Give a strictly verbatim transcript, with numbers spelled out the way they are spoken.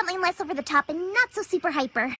definitely less over the top and not so super hyper.